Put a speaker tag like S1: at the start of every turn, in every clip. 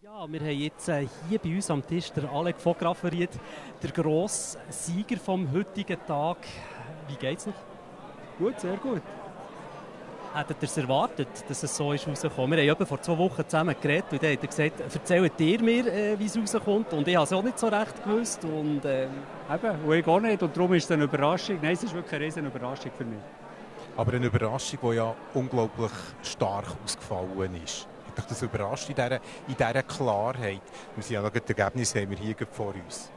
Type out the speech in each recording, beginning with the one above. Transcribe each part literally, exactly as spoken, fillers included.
S1: Ja, wir haben jetzt äh, hier bei uns am Tisch der Alec von Graffenried, der grosse Sieger vom heutigen Tag. Wie geht's noch?
S2: Gut, sehr gut.
S1: Hättet ihr es erwartet, dass es so ist rausgekommen? Wir haben etwa vor zwei Wochen zusammen geredet und dann hat er gesagt, erzählt ihr mir, äh, wie es rauskommt. Und ich habe es auch nicht so recht gewusst. Und, ähm,
S2: Eben, und ich auch nicht. Und darum ist es eine Überraschung. Nein, es ist wirklich eine riesen Überraschung für mich.
S3: Aber eine Überraschung, die ja unglaublich stark ausgefallen ist. Ich dachte, das überrascht in dieser, in dieser Klarheit. Wir sind ja noch, das Ergebnis haben wir hier vor uns.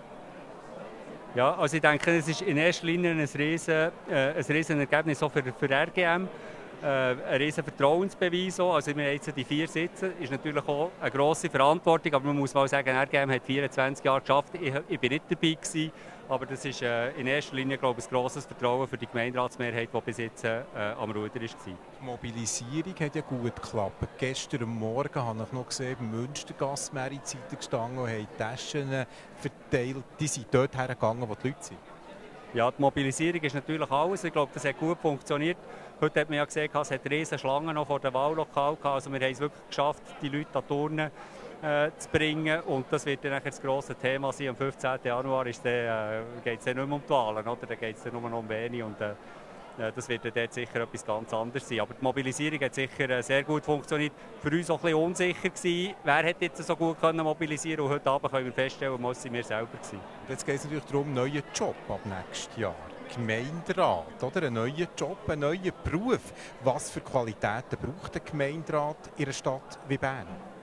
S2: Ja, also ich denke, es ist in erster Linie ein riesen, äh, ein riesen Ergebnis auch für, für R G M. Äh, ein riesen Vertrauensbeweis auch. Also wir haben jetzt die vier Sitze, ist natürlich auch eine grosse Verantwortung, aber man muss mal sagen, R G M hat vierundzwanzig Jahre geschafft. Ich, ich bin nicht dabei gewesen, aber das ist äh, in erster Linie, glaube ich, ein grosses Vertrauen für die Gemeinderatsmehrheit, die bis jetzt äh, am Ruder war.
S3: Die Mobilisierung hat ja gut geklappt. Gestern Morgen habe ich noch gesehen, im Münstergasse mehrere Zeiten gestanden und haben Taschen verteilt. Die sind dort hergegangen, wo die Leute sind.
S2: Ja, die Mobilisierung ist natürlich alles. Ich glaube, das hat gut funktioniert. Heute hat man ja gesehen, es hat riesige Schlangen noch vor dem Wahllokal gehabt. Also wir haben es wirklich geschafft, die Leute an die Turnen äh, zu bringen. Und das wird dann das grosse Thema sein. Am fünfzehnten Januar ist dann, äh, geht es dann nicht mehr um die Wahlen, oder? Dann geht es dann nur noch um wenig. Und, äh, das wird dann dort sicher etwas ganz anderes sein. Aber die Mobilisierung hat sicher äh, sehr gut funktioniert. Für uns auch ein bisschen unsicher gewesen, wer hat jetzt so gut können mobilisieren. Und heute Abend können wir feststellen, es sind wir selber gewesen.
S3: Jetzt geht es natürlich darum, einen neuen Job ab nächstes Jahr. Gemeinderat, oder? Einen neuen Job, einen neuen Beruf. Was für Qualitäten braucht der Gemeinderat in einer Stadt wie Bern?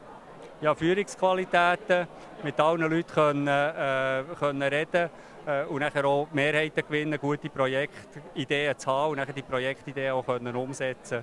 S2: Ja, Führungsqualitäten, mit allen Leuten können, äh, können reden äh, und nachher auch Mehrheiten gewinnen, gute Projektideen zu haben und nachher die Projektideen auch können umsetzen.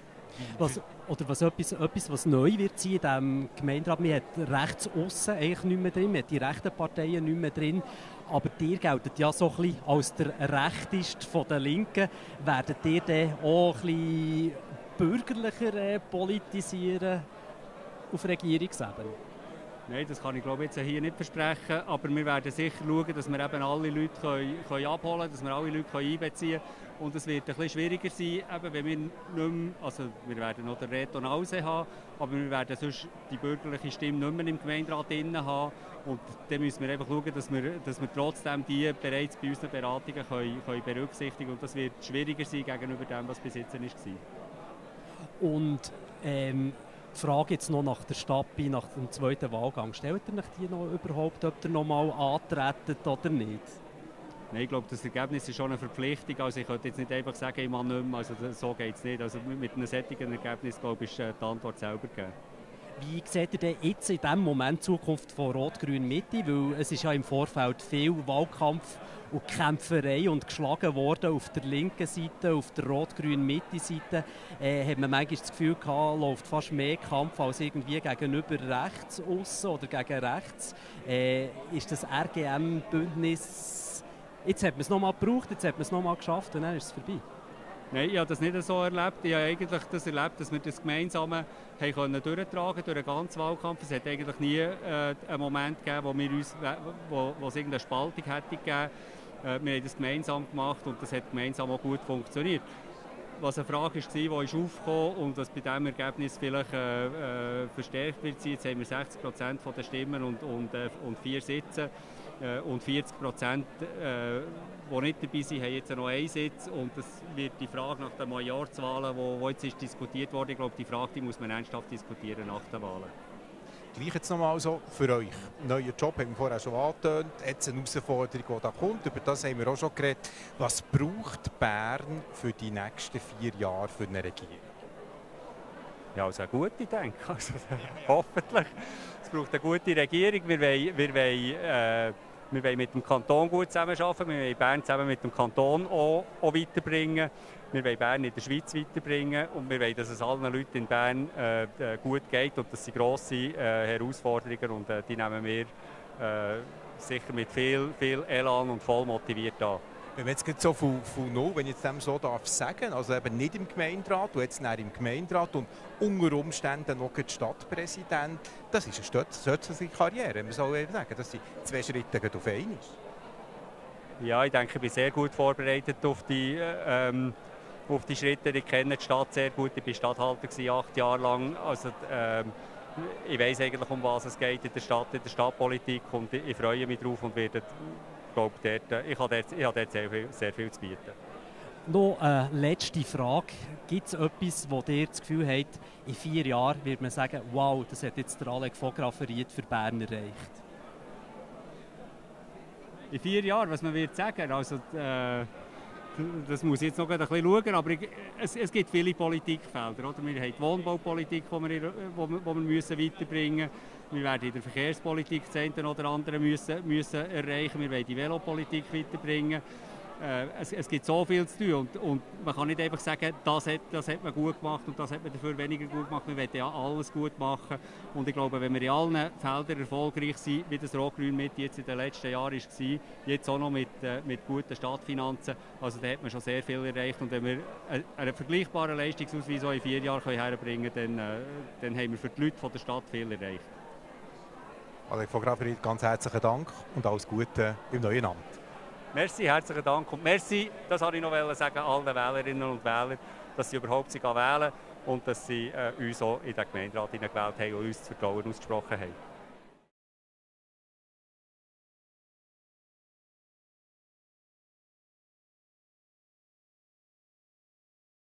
S1: Was, oder was etwas, etwas, was neu wird sein in diesem Gemeinderat, man hat rechts aussen eigentlich nicht mehr drin, man hat die rechten Parteien nicht mehr drin, aber ihr geltet ja so ein bisschen als der Rechtist von den Linken. Werdet ihr dann auch ein bisschen bürgerlicher äh, politisieren auf Regierungsebene?
S2: Nein, das kann ich glaube jetzt hier nicht versprechen, aber wir werden sicher schauen, dass wir eben alle Leute können, können abholen können, dass wir alle Leute können einbeziehen können. Und es wird ein bisschen schwieriger sein, eben, wenn wir nicht mehr, also wir werden noch den Reto Nause haben, aber wir werden sonst die bürgerliche Stimme nicht mehr im Gemeinderat drin haben. Und dann müssen wir einfach schauen, dass wir, dass wir trotzdem die bereits bei unseren Beratungen können, können berücksichtigen. Und das wird schwieriger sein gegenüber dem, was bis jetzt war.
S1: Und ähm die Frage jetzt noch nach der Stappi, nach dem zweiten Wahlgang. Stellt ihr euch die noch überhaupt, ob ihr noch mal antretet oder nicht?
S2: Nein, ich glaube, das Ergebnis ist schon eine Verpflichtung. Also ich könnte jetzt nicht einfach sagen, ich mache nicht mehr. Also so geht es nicht. Also mit einem solchen Ergebnis, glaube ich, ist die Antwort selber gegeben.
S1: Wie seht ihr denn jetzt in diesem Moment die Zukunft von Rot-Grün Mitte? Weil es ist ja im Vorfeld viel Wahlkampf und Kämpferei und geschlagen worden auf der linken Seite, auf der Rot-Grün Mitte-Seite. Äh, hat man manchmal das Gefühl gehabt, läuft fast mehr Kampf als irgendwie gegenüber rechts aussen oder gegen rechts. Äh, ist das R G M-Bündnis, jetzt hat man es nochmal gebraucht, jetzt hat man es nochmal geschafft und dann ist es vorbei?
S2: Nein, ich habe das nicht so erlebt. Ich habe eigentlich das erlebt, dass wir das Gemeinsame haben können durchtragen durch den ganzen Wahlkampf. Es hat eigentlich nie äh, einen Moment gegeben, wo, wir uns, wo, wo es irgendeine Spaltung hätte gegeben. Äh, wir haben das gemeinsam gemacht und das hat gemeinsam auch gut funktioniert. Was eine Frage war, die ist aufgekommen und was bei diesem Ergebnis vielleicht äh, äh, verstärkt wird. Jetzt haben wir sechzig Prozent der Stimmen und, und, äh, und vier Sitze. Äh, und vierzig Prozent, äh, die nicht dabei sind, haben jetzt noch einen Sitz. Und das wird die Frage nach den Majorzwahlen, die jetzt ist diskutiert wurde, ich glaube, die Frage die muss man ernsthaft diskutieren nach den Wahlen.
S3: Gleich jetzt nochmal so für euch. Neuer Job haben wir vorher schon angetönt. Jetzt eine Herausforderung, die da kommt. Über das haben wir auch schon geredet. Was braucht Bern für die nächsten vier Jahre für eine Regierung?
S2: Ja, also eine gute, denke ich. Also, hoffentlich. Es braucht eine gute Regierung. Wir wollen, wir wollen, äh, wir wollen mit dem Kanton gut zusammenarbeiten. Wir wollen Bern zusammen mit dem Kanton auch, auch weiterbringen. Wir wollen Bern in der Schweiz weiterbringen. Und wir wollen, dass es allen Leuten in Bern äh, gut geht. Und das sind grosse äh, Herausforderungen. Und äh, die nehmen wir äh, sicher mit viel, viel Elan und voll motiviert an.
S3: Wenn man jetzt so von, von null, wenn ich jetzt dem so darf sagen, also eben nicht im Gemeinderat und jetzt im Gemeinderat und unter Umständen noch der Stadtpräsident, das ist eine stützliche Karriere. Man soll eben sagen, das sind zwei Schritte auf einmal.
S2: Ja, ich denke, ich bin sehr gut vorbereitet auf die, ähm, auf die Schritte. Ich kenne die Stadt sehr gut. Ich war Stadthalter acht Jahre lang. Also, ähm, ich weiss eigentlich, um was es geht in der Stadt, in der Stadtpolitik und ich, ich freue mich drauf und werde, glaube, dort, ich habe dort, ich habe dort sehr, viel, sehr viel zu bieten.
S1: Noch eine letzte Frage. Gibt es etwas, wo ihr das Gefühl habt, in vier Jahren wird man sagen, wow, das hat jetzt der Alec von Graffenried für Bern erreicht?
S2: In vier Jahren, was man wird sagen, also äh, das muss ich jetzt noch ein bisschen schauen, aber ich, es, es gibt viele Politikfelder. Oder? Wir haben die Wohnbaupolitik, die wir, wo wir, wo wir müssen weiterbringen müssen. Wir werden in der Verkehrspolitik das eine oder andere müssen, müssen erreichen. Wir wollen die Velopolitik weiterbringen. Äh, es, es gibt so viel zu tun und, und man kann nicht einfach sagen, das hat, das hat man gut gemacht und das hat man dafür weniger gut gemacht. Wir wollen ja alles gut machen und ich glaube, wenn wir in allen Feldern erfolgreich sind, wie das Rot-Grün-Mitte jetzt in den letzten Jahren war, jetzt auch noch mit, äh, mit guten Stadtfinanzen, also da hat man schon sehr viel erreicht und wenn wir einen, einen vergleichbaren Leistungsausweis auch in vier Jahren herbringen können, dann, äh, dann haben wir für die Leute von der Stadt viel erreicht.
S3: Alec von Graffenried, ganz herzlichen Dank und alles Gute im neuen Amt.
S2: Merci, herzlichen Dank und merci, das wollte ich noch sagen, allen Wählerinnen und Wählern, dass sie überhaupt wählen und dass sie äh, uns auch in den Gemeinderat gewählt haben und uns das Vertrauen ausgesprochen haben.